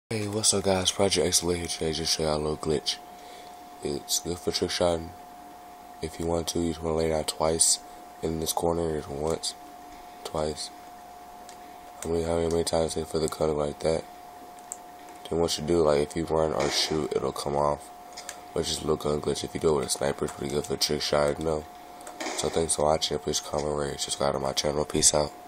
Hey, what's up guys, Project Excellent here today, just show y'all a little glitch. It's good for trick shotting. If you want to, you just want to lay down twice in this corner, just once, twice. How many times they for the gun like that. Then what you do, like if you run or shoot, it'll come off. But just a little gun glitch. If you do it with a sniper, it's pretty good for trick shotting though. So thanks for watching, please comment, rate, subscribe to my channel, peace out.